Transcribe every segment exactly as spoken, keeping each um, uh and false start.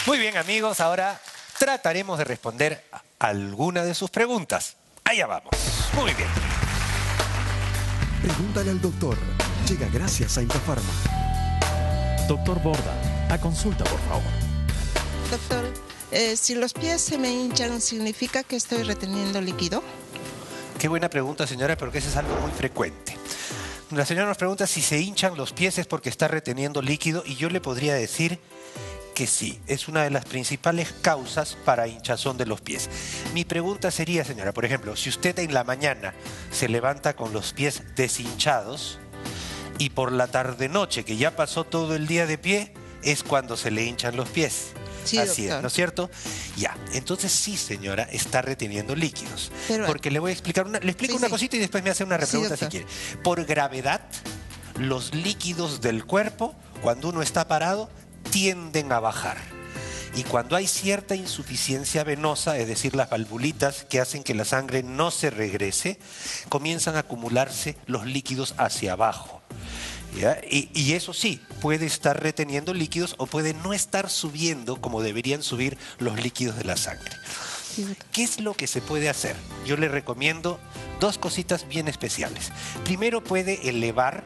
Muy bien, amigos, ahora trataremos de responder a alguna de sus preguntas. Allá vamos. Muy bien. Pregúntale al doctor. Llega gracias a Intafarma. Doctor Borda, a consulta, por favor. Doctor, eh, si los pies se me hinchan, ¿significa que estoy reteniendo líquido? Qué buena pregunta, señora, porque eso es algo muy frecuente. La señora nos pregunta si se hinchan los pies es porque está reteniendo líquido y yo le podría decir que sí, es una de las principales causas para hinchazón de los pies. Mi pregunta sería, señora, por ejemplo, si usted en la mañana se levanta con los pies deshinchados y por la tarde-noche, que ya pasó todo el día de pie, es cuando se le hinchan los pies. Sí, Así doctor. es, ¿no es cierto? Ya, entonces sí, señora, está reteniendo líquidos. Pero, porque le voy a explicar, una, le explico sí, una sí. cosita y después me hace una Sí, repregunta si doctor. quiere. Por gravedad, los líquidos del cuerpo, cuando uno está parado, tienden a bajar. Y cuando hay cierta insuficiencia venosa, es decir, las valvulitas que hacen que la sangre no se regrese, comienzan a acumularse los líquidos hacia abajo. ¿Ya? Y, y eso sí, puede estar reteniendo líquidos o puede no estar subiendo como deberían subir los líquidos de la sangre. Sí, doctor. ¿Qué es lo que se puede hacer? Yo le recomiendo dos cositas bien especiales. Primero, puede elevar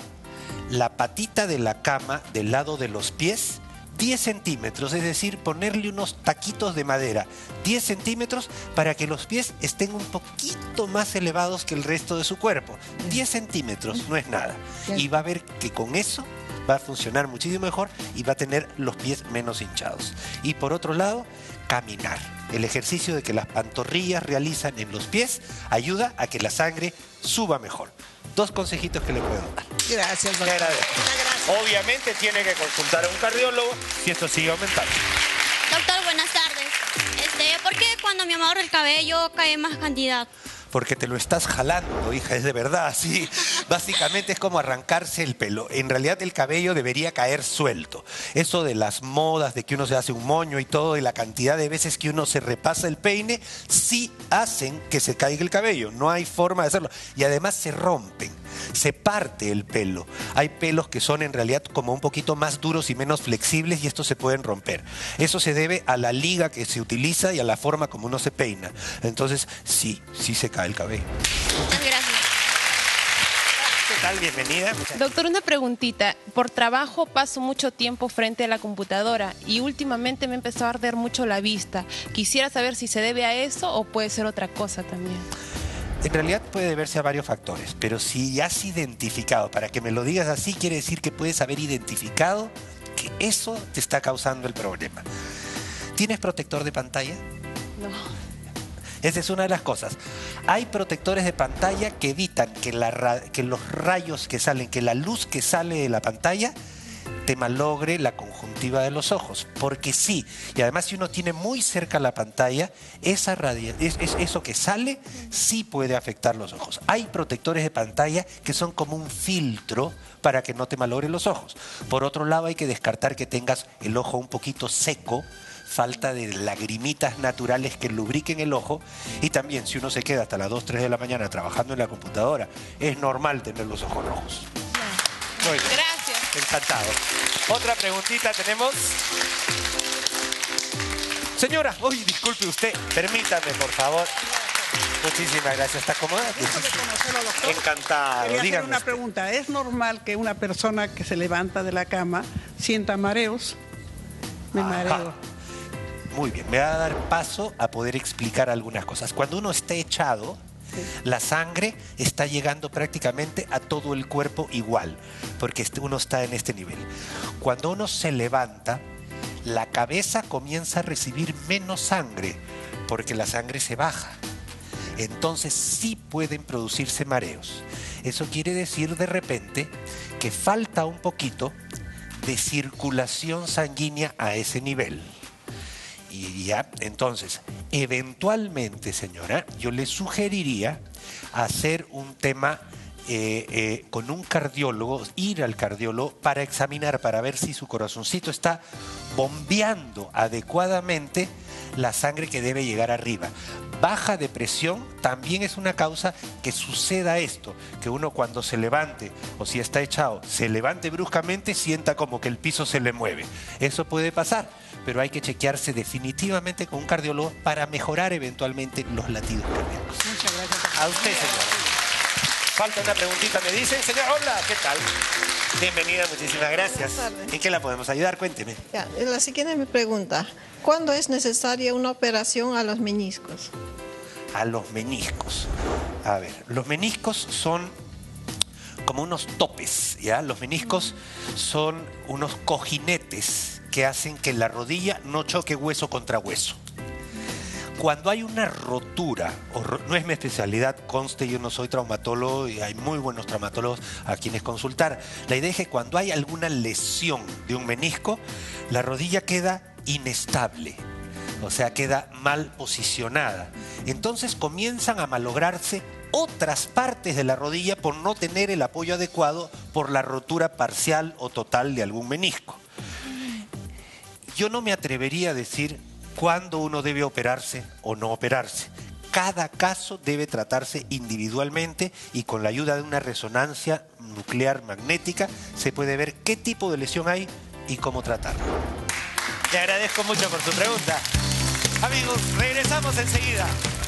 la patita de la cama del lado de los pies diez centímetros, es decir, ponerle unos taquitos de madera, diez centímetros, para que los pies estén un poquito más elevados que el resto de su cuerpo. diez centímetros, no es nada. Y va a ver que con eso va a funcionar muchísimo mejor y va a tener los pies menos hinchados. Y por otro lado, caminar. El ejercicio de que las pantorrillas realizan en los pies ayuda a que la sangre suba mejor. Dos consejitos que le puedo dar. Gracias, Le doctor. agradezco. Obviamente tiene que consultar a un cardiólogo si esto sigue aumentando. Doctor, buenas tardes. Este, ¿por qué cuando me amarro el cabello cae más cantidad? Porque te lo estás jalando, hija, es de verdad, sí. Básicamente es como arrancarse el pelo. En realidad el cabello debería caer suelto. Eso de las modas, de que uno se hace un moño y todo, y la cantidad de veces que uno se repasa el peine, sí hacen que se caiga el cabello. No hay forma de hacerlo. Y además se rompen, se parte el pelo. Hay pelos que son en realidad como un poquito más duros y menos flexibles y estos se pueden romper. Eso se debe a la liga que se utiliza y a la forma como uno se peina. Entonces, sí, sí se cae el cabello. Muchas gracias. ¿Qué tal? Bienvenida. Doctor, una preguntita. Por trabajo paso mucho tiempo frente a la computadora y últimamente me empezó a arder mucho la vista. Quisiera saber si se debe a eso o puede ser otra cosa también. En realidad puede deberse a varios factores, pero si has identificado, para que me lo digas así, quiere decir que puedes haber identificado que eso te está causando el problema. ¿Tienes protector de pantalla? No. Esa es una de las cosas. Hay protectores de pantalla que evitan que, la ra- que los rayos que salen, que la luz que sale de la pantalla te malogre la conjuntiva de los ojos. Porque sí, y además si uno tiene muy cerca la pantalla, esa radia- es, es- eso que sale sí puede afectar los ojos. Hay protectores de pantalla que son como un filtro para que no te malogre los ojos. Por otro lado, hay que descartar que tengas el ojo un poquito seco, falta de lagrimitas naturales que lubriquen el ojo, y también si uno se queda hasta las dos, tres de la mañana trabajando en la computadora, es normal tener los ojos rojos. Muy bien. Gracias. Encantado. Otra preguntita tenemos. Señora, uy, disculpe usted, permítame, por favor. Muchísimas gracias. ¿Está cómoda? Gusto de conocerlo, doctor. Encantado. Quería hacer Dígame una usted. pregunta. ¿Es normal que una persona que se levanta de la cama sienta mareos? Me Ajá. mareo. Muy bien, me va a dar paso a poder explicar algunas cosas. Cuando uno está echado, la sangre está llegando prácticamente a todo el cuerpo igual, porque este- uno está en este nivel. Cuando uno se levanta, la cabeza comienza a recibir menos sangre, porque la sangre se baja. Entonces sí pueden producirse mareos. Eso quiere decir de repente que falta un poquito de circulación sanguínea a ese nivel. Y ya, entonces, eventualmente, señora, yo le sugeriría hacer un tema eh, eh, con un cardiólogo, ir al cardiólogo para examinar, para ver si su corazoncito está bombeando adecuadamente la sangre que debe llegar arriba. Baja de presión también es una causa que suceda esto, que uno cuando se levante o si está echado, se levante bruscamente, sienta como que el piso se le mueve. Eso puede pasar, pero hay que chequearse definitivamente con un cardiólogo para mejorar eventualmente los latidos cardíacos. Muchas gracias. A usted, señor. Falta una preguntita, me dicen, señor. Hola, ¿qué tal? Bienvenida, muchísimas gracias. Buenas tardes. ¿En qué la podemos ayudar? Cuénteme. Ya, la siguiente me pregunta, ¿cuándo es necesaria una operación a los meniscos? A los meniscos. A ver, los meniscos son como unos topes, ¿ya? Los meniscos son unos cojinetes que hacen que la rodilla no choque hueso contra hueso. Cuando hay una rotura, o ro- no es mi especialidad, conste, yo no soy traumatólogo y hay muy buenos traumatólogos a quienes consultar. La idea es que cuando hay alguna lesión de un menisco, la rodilla queda inestable, o sea, queda mal posicionada. Entonces comienzan a malograrse otras partes de la rodilla por no tener el apoyo adecuado por la rotura parcial o total de algún menisco. Yo no me atrevería a decir cuándo uno debe operarse o no operarse. Cada caso debe tratarse individualmente y con la ayuda de una resonancia nuclear magnética se puede ver qué tipo de lesión hay y cómo tratarla. Le agradezco mucho por su pregunta. Amigos, regresamos enseguida.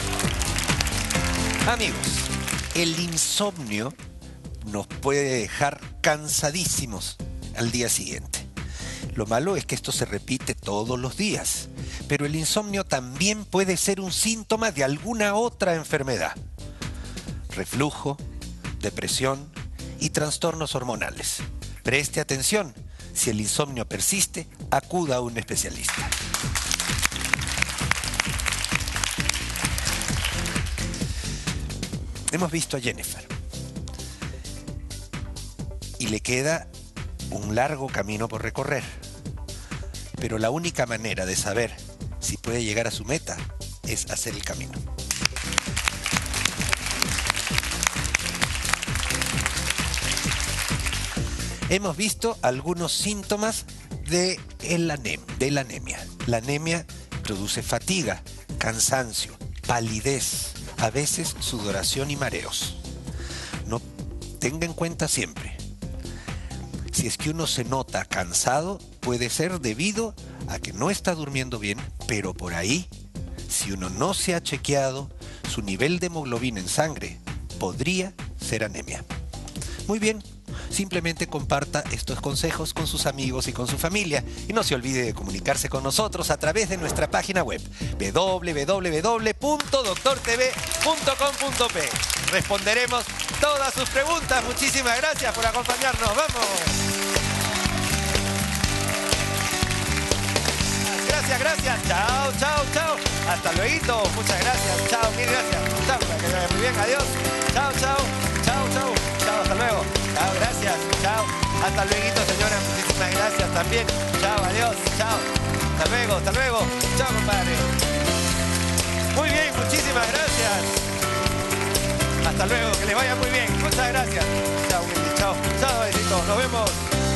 Amigos, el insomnio nos puede dejar cansadísimos al día siguiente. Lo malo es que esto se repite todos los días, pero el insomnio también puede ser un síntoma de alguna otra enfermedad. Reflujo, depresión y trastornos hormonales. Preste atención, si el insomnio persiste, acuda a un especialista. Hemos visto a Jennifer y le queda un largo camino por recorrer, pero la única manera de saber si puede llegar a su meta es hacer el camino. Hemos visto algunos síntomas de, el anem- de la anemia. La anemia produce fatiga, cansancio, palidez, a veces sudoración y mareos. No, tenga en cuenta siempre, si es que uno se nota cansado, puede ser debido a que no está durmiendo bien, pero por ahí, si uno no se ha chequeado, su nivel de hemoglobina en sangre podría ser anemia. Muy bien, simplemente comparta estos consejos con sus amigos y con su familia y no se olvide de comunicarse con nosotros a través de nuestra página web doble u doble u doble u punto doctor t v punto com punto p. Responderemos todas sus preguntas. Muchísimas gracias por acompañarnos. ¡Vamos! Gracias, gracias. Chao, chao, chao. Hasta luego. Muchas gracias. Chao, mil gracias. Chao, que vaya muy bien. Adiós. Chao, chao. Chao, chao. Chao, hasta luego. Chao, gracias. Chao. Hasta luego, señora. Muchísimas gracias también. Chao, adiós. Chao. Hasta luego, hasta luego. Chao, compadre. Muy bien, muchísimas gracias. Hasta luego, que les vaya muy bien. Muchas gracias. Chao, Wendy. Chao. Chao, besitos. Nos vemos.